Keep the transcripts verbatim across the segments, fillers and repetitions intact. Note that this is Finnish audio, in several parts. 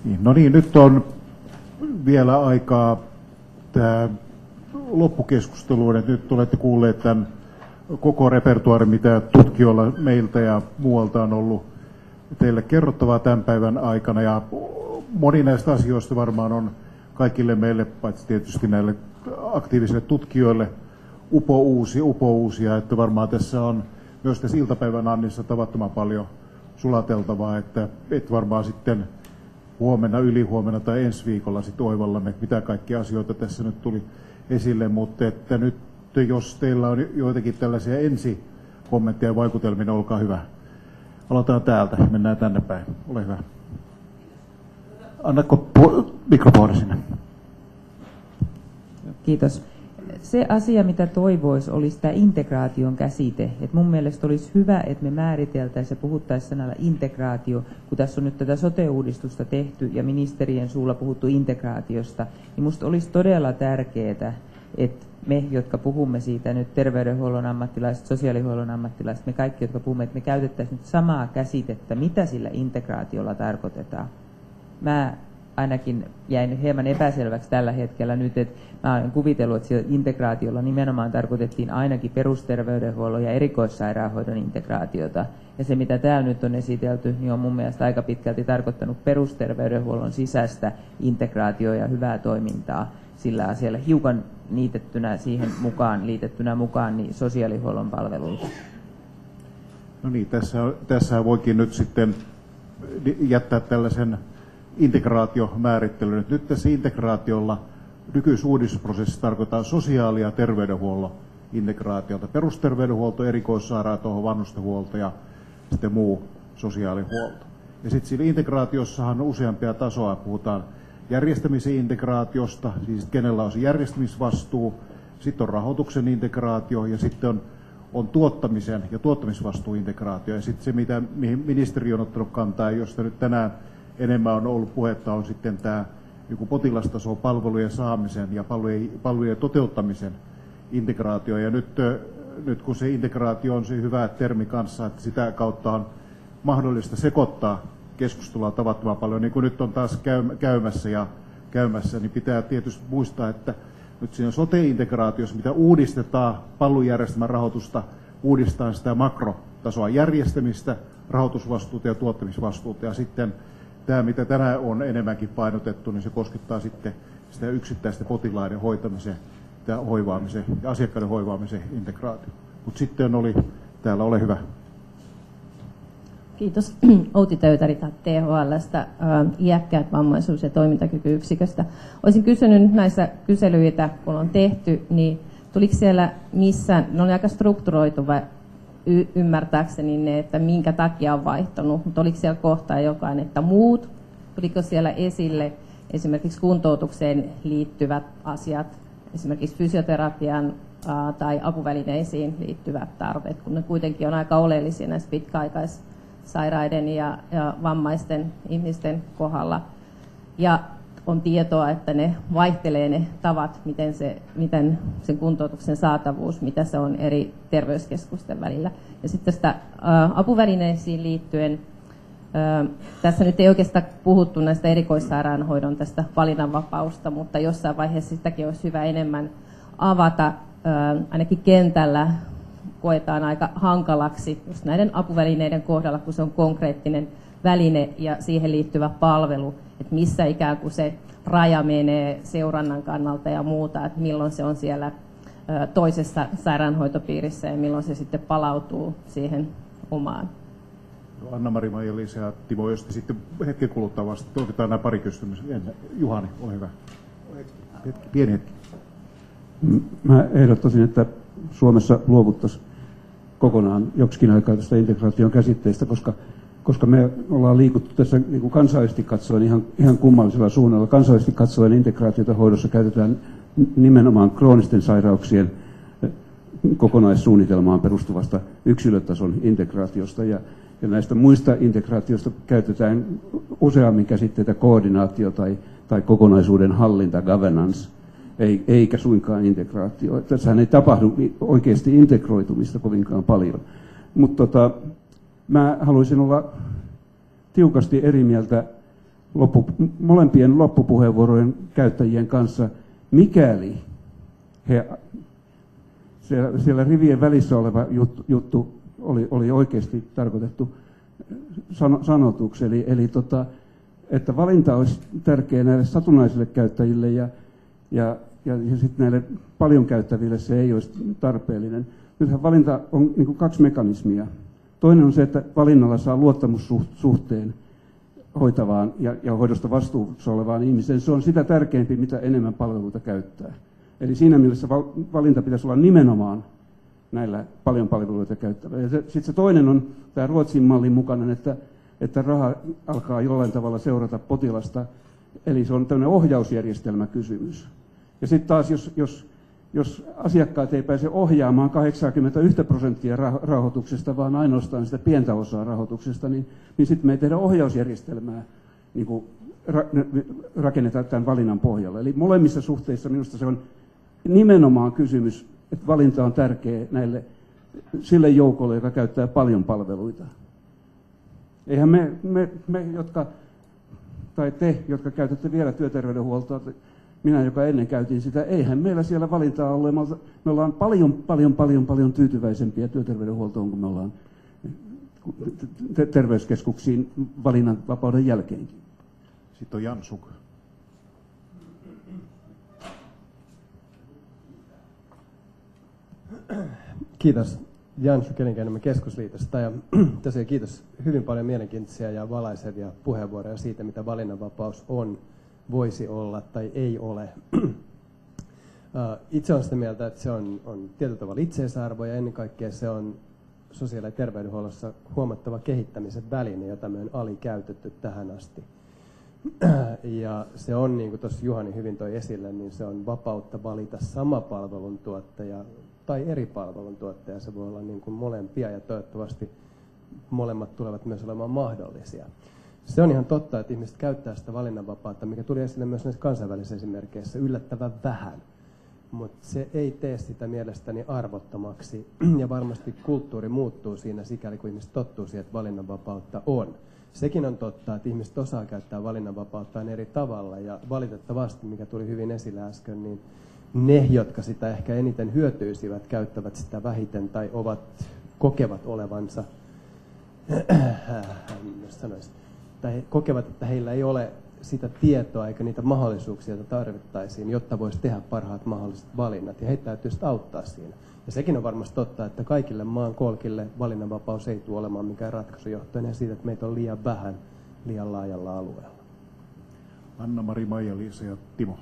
No niin, nyt on vielä aikaa tämä loppukeskusteluun, että nyt olette kuulleet tämän koko repertuaari, mitä tutkijoilla meiltä ja muualta on ollut teille kerrottavaa tämän päivän aikana, ja moni näistä asioista varmaan on kaikille meille, paitsi tietysti näille aktiivisille tutkijoille, upouusia, upouusia, että varmaan tässä on myös tässä iltapäivän annissa tavattoman paljon sulateltavaa, että et varmaan sitten huomenna, ylihuomenna tai ensi viikolla sitten oivallamme, mitä kaikkia asioita tässä nyt tuli esille, mutta että nyt jos teillä on joitakin tällaisia ensikommentteja ja vaikutelmia, niin olkaa hyvä. Aloitetaan täältä, mennään tänne päin. Ole hyvä. Annatko mikrofoni sinne? Kiitos. Se asia, mitä toivoisi, olisi tämä integraation käsite. Et mun mielestä olisi hyvä, että me määriteltäisiin ja puhuttaisiin sanalla integraatio, kun tässä on nyt tätä sote-uudistusta tehty ja ministerien suulla puhuttu integraatiosta, niin musta olisi todella tärkeää, että me, jotka puhumme siitä nyt, terveydenhuollon ammattilaiset, sosiaalihuollon ammattilaiset, me kaikki, jotka puhumme, että me käytettäisiin nyt samaa käsitettä, mitä sillä integraatiolla tarkoitetaan. Mä ainakin jäin hieman epäselväksi tällä hetkellä nyt, että mä olen kuvitellut, että sillä integraatiolla nimenomaan tarkoitettiin ainakin perusterveydenhuollon ja erikoissairaanhoidon integraatiota. Ja se, mitä täällä nyt on esitelty, niin on mun mielestä aika pitkälti tarkoittanut perusterveydenhuollon sisäistä integraatioa ja hyvää toimintaa sillä asialla hiukan niitettynä siihen mukaan, liitettynä mukaan niin sosiaalihuollon palveluita. No niin, tässä, tässä voikin nyt sitten jättää tällaisen integraatiomäärittelyn. Nyt tässä integraatiolla nykyisuudistusprosessissa tarkoittaa sosiaali- ja terveydenhuollon integraatiota. Perusterveydenhuolto, erikoissairaanhoito, vanhustenhuolto ja sitten muu sosiaalihuolto. Ja sitten siinä integraatiossahan on useampia tasoa. Puhutaan järjestämisen integraatiosta, siis kenellä on se järjestämisvastuu, sitten on rahoituksen integraatio ja sitten on, on tuottamisen ja tuottamisvastuuintegraatio. Ja sitten se, mitä, mihin ministeri on ottanut kantaa, josta nyt tänään enemmän on ollut puhetta, on sitten tämä potilastaso palvelujen saamisen ja palvelujen, palvelujen toteuttamisen integraatio. Ja nyt, nyt kun se integraatio on se hyvä termi kanssa, että sitä kautta on mahdollista sekoittaa keskustelua tavattoman paljon, niin kuin nyt on taas käymässä ja käymässä, niin pitää tietysti muistaa, että nyt siinä sote-integraatiossa, mitä uudistetaan palvelujärjestelmän rahoitusta, uudistetaan sitä makrotasoa järjestämistä, rahoitusvastuuta ja tuottamisvastuuta, ja sitten tämä, mitä tänään on enemmänkin painotettu, niin se koskettaa sitten sitä yksittäistä potilaiden hoitamisen ja hoivaamisen ja asiakkaiden hoivaamisen integraatio. Mutta sitten oli, täällä ole hyvä. Kiitos. Outi Töytäri T H L:stä, iäkkäät vammaisuus- ja toimintakykyyksiköstä. Olisin kysynyt näissä kyselyitä, kun on tehty, niin tuliko siellä missään, ne oli aika strukturoitu vai y- ymmärtääkseni ne, että minkä takia on vaihtunut, mutta oliko siellä kohtaa jokainen, että muut, tuliko siellä esille esimerkiksi kuntoutukseen liittyvät asiat, esimerkiksi fysioterapian ää, tai apuvälineisiin liittyvät tarpeet, kun ne kuitenkin on aika oleellisia näissä pitkäaikaissairaiden ja, ja vammaisten ihmisten kohdalla. Ja on tietoa, että ne vaihtelee ne tavat, miten, se, miten sen kuntoutuksen saatavuus, mitä se on eri terveyskeskusten välillä. Ja sitten tästä ä, apuvälineisiin liittyen, ä, tässä nyt ei oikeastaan puhuttu näistä erikoissairaanhoidon tästä valinnanvapausta, mutta jossain vaiheessa sitäkin olisi hyvä enemmän avata. Ä, ainakin kentällä koetaan aika hankalaksi just näiden apuvälineiden kohdalla, kun se on konkreettinen väline ja siihen liittyvä palvelu, että missä ikään kuin se raja menee seurannan kannalta ja muuta, että milloin se on siellä toisessa sairaanhoitopiirissä ja milloin se sitten palautuu siihen omaan. Anna-Mari, Maija-Liisa ja Timo, jos te sitten hetken kuluttaa vasta, otetaan nämä pari kysymystä. Juhani, ole hyvä. Pieni hetki. Mä ehdottaisin, että Suomessa luovuttaisiin kokonaan joksikin aikaa tästä integraation käsitteestä, koska koska me ollaan liikuttu tässä niin kuin kansainvälisesti katsoen ihan, ihan kummallisella suunnalla. Kansainvälisesti katsoen integraatiota hoidossa käytetään nimenomaan kroonisten sairauksien kokonaissuunnitelmaan perustuvasta yksilötason integraatiosta. Ja, ja näistä muista integraatioista käytetään useammin käsitteitä koordinaatio tai, tai kokonaisuuden hallinta, governance, ei, eikä suinkaan integraatio. Tässähän ei tapahdu oikeasti integroitumista kovinkaan paljon. Mutta tota, mä haluaisin olla tiukasti eri mieltä loppu, molempien loppupuheenvuorojen käyttäjien kanssa, mikäli he, siellä, siellä rivien välissä oleva juttu, juttu oli, oli oikeasti tarkoitettu san, sanotuksi. Eli, eli tota, että valinta olisi tärkeä näille satunnaisille käyttäjille ja, ja, ja, ja sitten näille paljon käyttäville se ei olisi tarpeellinen. Nythän valinta on niin kuin kaksi mekanismia. Toinen on se, että valinnalla saa luottamussuhteen hoitavaan ja, ja hoidosta vastuussa olevaan ihmiseen. Se on sitä tärkeämpi, mitä enemmän palveluita käyttää. Eli siinä mielessä val, valinta pitäisi olla nimenomaan näillä paljon palveluita käyttävillä. Sitten se toinen on tämä Ruotsin mallin mukainen, että, että raha alkaa jollain tavalla seurata potilasta. Eli se on tämmöinen ohjausjärjestelmäkysymys. Ja sitten taas, jos, jos, jos asiakkaat ei pääse ohjaamaan kahdeksankymmentäyksi prosenttia rahoituksesta, vaan ainoastaan sitä pientä osaa rahoituksesta, niin, niin sitten me ei tehdä ohjausjärjestelmää, niin kuin ra, rakennetaan tämän valinnan pohjalle. Eli molemmissa suhteissa minusta se on nimenomaan kysymys, että valinta on tärkeä näille, sille joukolle, joka käyttää paljon palveluita. Eihän me, me, me jotka, tai te, jotka käytätte vielä työterveydenhuoltoa, minä, joka ennen käytiin sitä, eihän meillä siellä valintaa ole. Me ollaan paljon, paljon, paljon, paljon tyytyväisempiä työterveydenhuoltoon, kun me ollaan terveyskeskuksiin valinnan vapauden jälkeenkin. Sitten on Jan Suk. Kiitos Jan Suk Elinkeinoelämän keskusliitosta ja tosiaan kiitos hyvin paljon mielenkiintoisia ja valaisevia puheenvuoroja siitä, mitä valinnanvapaus on, voisi olla tai ei ole. Itse olen sitä mieltä, että se on, on tietyllä tavalla itseisarvo ja ennen kaikkea se on sosiaali- ja terveydenhuollossa huomattava kehittämisen väline, jota me on alikäytetty tähän asti. Ja se on, niin kuin tuossa Juhani hyvin toi esille, niin se on vapautta valita sama palveluntuottaja tai eri palveluntuottaja. Se voi olla niin kuin molempia ja toivottavasti molemmat tulevat myös olemaan mahdollisia. Se on ihan totta, että ihmiset käyttää sitä valinnanvapautta, mikä tuli esille myös näissä kansainvälisissä esimerkkeissä, yllättävän vähän. Mutta se ei tee sitä mielestäni arvottomaksi, ja varmasti kulttuuri muuttuu siinä sikäli, kun ihmiset tottuu siihen, että valinnanvapautta on. Sekin on totta, että ihmiset osaa käyttää valinnanvapauttaan eri tavalla, ja valitettavasti, mikä tuli hyvin esille äsken, niin ne, jotka sitä ehkä eniten hyötyisivät, käyttävät sitä vähiten tai ovat, kokevat olevansa, sanoisin, tai he kokevat, että heillä ei ole sitä tietoa eikä niitä mahdollisuuksia, joita tarvittaisiin, jotta voisi tehdä parhaat mahdolliset valinnat. Ja heitä täytyy sitten auttaa siinä. Ja sekin on varmasti totta, että kaikille maan kolkille valinnanvapaus ei tule olemaan mikään ratkaisu johtuen siitä, että meitä on liian vähän liian laajalla alueella. Anna-Mari, Maija-Liisa ja Timo.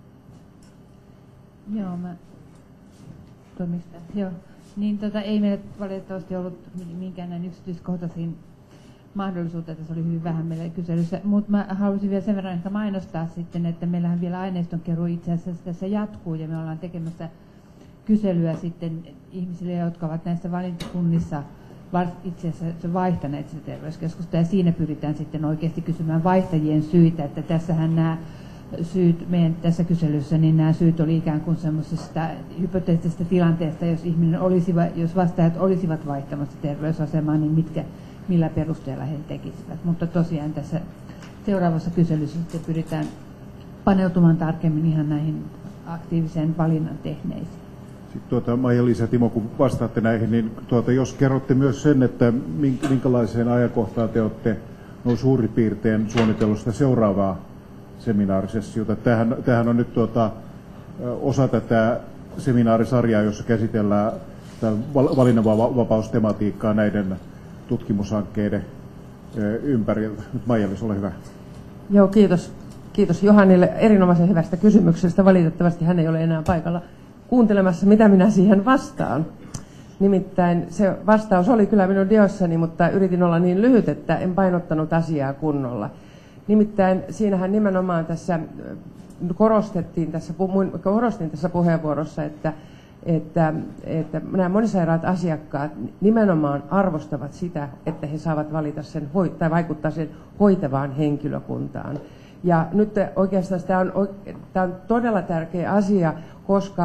Joo, mä... Toimista. Joo. Niin tota, ei meillä valitettavasti ollut minkään näin yksityiskohtaisiin mahdollisuutta, että se oli hyvin vähän meillä kyselyssä, mutta mä haluaisin vielä sen verran ehkä mainostaa sitten, että meillähän vielä aineistonkeruu itse asiassa tässä jatkuu ja me ollaan tekemässä kyselyä sitten ihmisille, jotka ovat näissä valintakunnissa itse asiassa vaihtaneet sitä terveyskeskusta ja siinä pyritään sitten oikeasti kysymään vaihtajien syitä, että tässähän nämä syyt meidän tässä kyselyssä, niin nämä syyt oli ikään kuin semmoisesta hypoteettisesta tilanteesta, jos ihminen olisi, jos vastaajat olisivat vaihtamassa terveysasemaa, niin mitkä millä perusteella he tekisivät. Mutta tosiaan tässä seuraavassa kyselyssä sitten pyritään paneutumaan tarkemmin ihan näihin aktiiviseen valinnan tehneisiin. Sitten tuota, Maija-Liisa ja Timo, kun vastaatte näihin, niin tuota, jos kerrotte myös sen, että minkälaiseen ajankohtaan te olette no, suurin piirtein suunnitellut sitä seuraavaa seminaarisessiota. Tämähän, tämähän on nyt tuota, osa tätä seminaarisarjaa, jossa käsitellään valinnanvapaustematiikkaa näiden tutkimushankkeiden ympäriltä. Nyt Maija-Liisa, ole hyvä. Joo, kiitos. Kiitos Johannille erinomaisen hyvästä kysymyksestä. Valitettavasti hän ei ole enää paikalla kuuntelemassa, mitä minä siihen vastaan. Nimittäin se vastaus oli kyllä minun diossani, mutta yritin olla niin lyhyt, että en painottanut asiaa kunnolla. Nimittäin siinähän nimenomaan tässä korostettiin tässä, korostin tässä puheenvuorossa, että Että, että nämä monisairaat asiakkaat nimenomaan arvostavat sitä, että he saavat valita sen tai vaikuttaa sen hoitavaan henkilökuntaan. Ja nyt oikeastaan tämä on, tämä on todella tärkeä asia, koska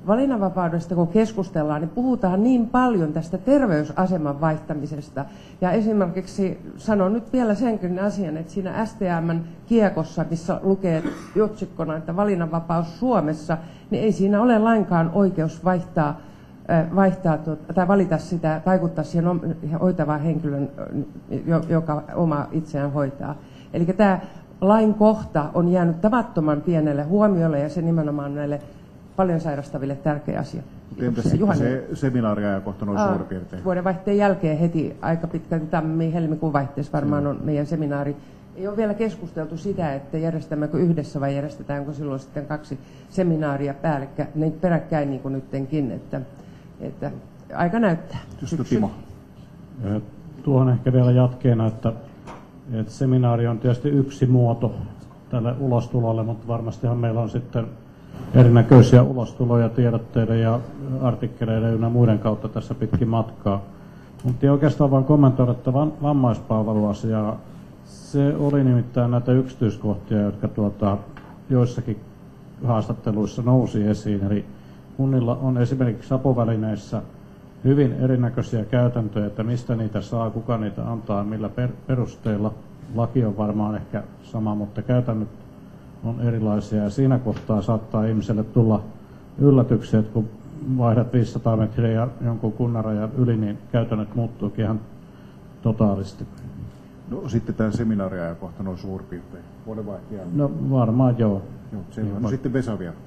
valinnanvapaudesta kun keskustellaan, niin puhutaan niin paljon tästä terveysaseman vaihtamisesta. Ja esimerkiksi sanon nyt vielä senkin asian, että siinä S T M:n kiekossa, missä lukee otsikkona, että valinnanvapaus Suomessa, niin ei siinä ole lainkaan oikeus vaihtaa, vaihtaa tai valita sitä, vaikuttaa siihen hoitavaan henkilön, joka oma itseään hoitaa. Eli tämä lain kohta on jäänyt tavattoman pienelle huomiolle ja se nimenomaan näille paljon sairastaville tärkeä asia. Entä sitten se seminaariajankohta noin suurin piirtein? Vuodenvaihteen jälkeen heti aika pitkän tammi-helmikuun vaihteessa varmaan on meidän seminaari. Ei ole vielä keskusteltu sitä, että järjestämmekö yhdessä vai järjestetäänkö silloin sitten kaksi seminaaria päällekkäin, niin peräkkäin niin kuin nyttenkin, että, että aika näyttää. Timo. Tuohon ehkä vielä jatkeena, että, että seminaari on tietysti yksi muoto tälle ulostulolle, mutta varmastihan meillä on sitten erinäköisiä ulostuloja tiedotteiden ja artikkeleiden ynnä muiden kautta tässä pitkin matkaa. Mutta oikeastaan vain kommentoida tätä vammaispalveluasiaa. Se oli nimittäin näitä yksityiskohtia, jotka tuota, joissakin haastatteluissa nousi esiin. Eli kunnilla on esimerkiksi apuvälineissä hyvin erinäköisiä käytäntöjä, että mistä niitä saa, kuka niitä antaa, millä per- perusteilla. Laki on varmaan ehkä sama, mutta käytännöt on erilaisia ja siinä kohtaa saattaa ihmiselle tulla yllätyksiä, että kun vaihdat viisisataa metriä jonkun kunnanrajan yli, niin käytännöt muuttuukin ihan totaalisesti. No sitten tämä seminaariajankohta noin suurin piirtein. Vuodenvaihteen. No varmaan joo. Joo, selvä. No sitten Vesa vielä.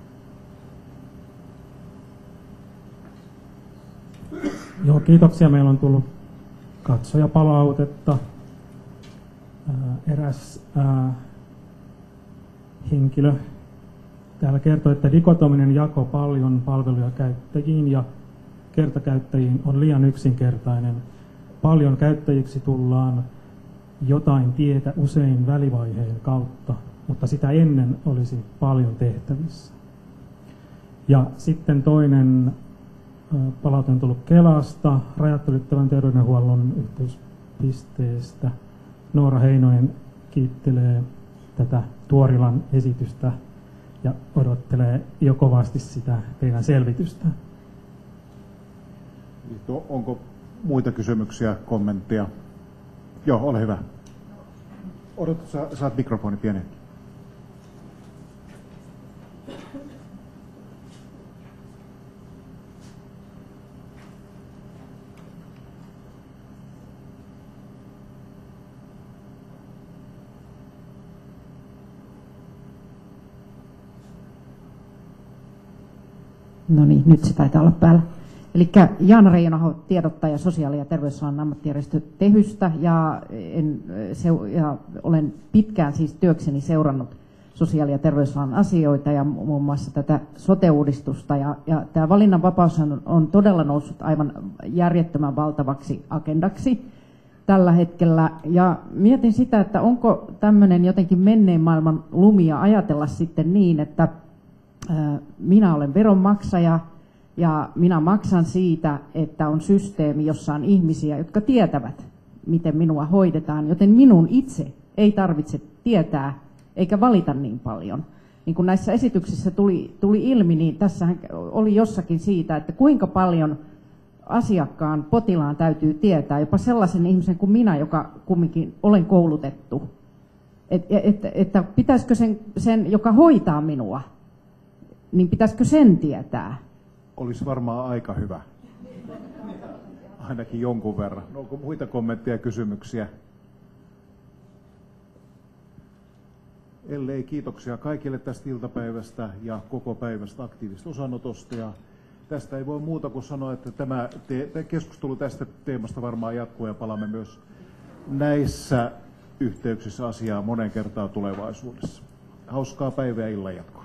Joo, kiitoksia. Meillä on tullut katsojapalautetta. Eräs ää, henkilö täällä kertoo, että dikotominen jako paljon palveluja käyttäjiin ja kertakäyttäjiin on liian yksinkertainen. Paljon käyttäjiksi tullaan jotain tietä usein välivaiheen kautta, mutta sitä ennen olisi paljon tehtävissä. Ja sitten toinen palaute on tullut Kelasta, rajat ylittävän terveydenhuollon yhteyspisteestä. Noora Heinonen kiittelee tätä Tuorilan esitystä ja odottelee jo kovasti sitä teidän selvitystä. Onko muita kysymyksiä, kommentteja? Joo, ole hyvä. Odota, sa, saat mikrofoni pieni. No niin, nyt se taitaa olla päällä. Eli Jaana Reijonaho, tiedottaja sosiaali- ja terveysalan ammattijärjestö Tehystä, ja, en, se, ja olen pitkään siis työkseni seurannut sosiaali- ja terveysalan asioita ja muun muassa tätä sote-uudistusta. Ja, ja tämä valinnanvapaus on, on todella noussut aivan järjettömän valtavaksi agendaksi tällä hetkellä. Ja mietin sitä, että onko tämmöinen jotenkin menneen maailman lumia ajatella sitten niin, että ää, minä olen veronmaksaja, ja minä maksan siitä, että on systeemi, jossa on ihmisiä, jotka tietävät, miten minua hoidetaan, joten minun itse ei tarvitse tietää eikä valita niin paljon. Niin kuin näissä esityksissä tuli, tuli ilmi, niin tässähän oli jossakin siitä, että kuinka paljon asiakkaan, potilaan täytyy tietää, jopa sellaisen ihmisen kuin minä, joka kumminkin olen koulutettu. Et, et, että pitäisikö sen, sen, joka hoitaa minua, niin pitäisikö sen tietää? Olisi varmaan aika hyvä. Ainakin jonkun verran. Onko muita kommentteja ja kysymyksiä? Ellei, kiitoksia kaikille tästä iltapäivästä ja koko päivästä aktiivista osanotosta. Ja tästä ei voi muuta kuin sanoa, että tämä te- keskustelu tästä teemasta varmaan jatkuu ja palaamme myös näissä yhteyksissä asiaan monen kertaa tulevaisuudessa. Hauskaa päivää ja illan jatkoa.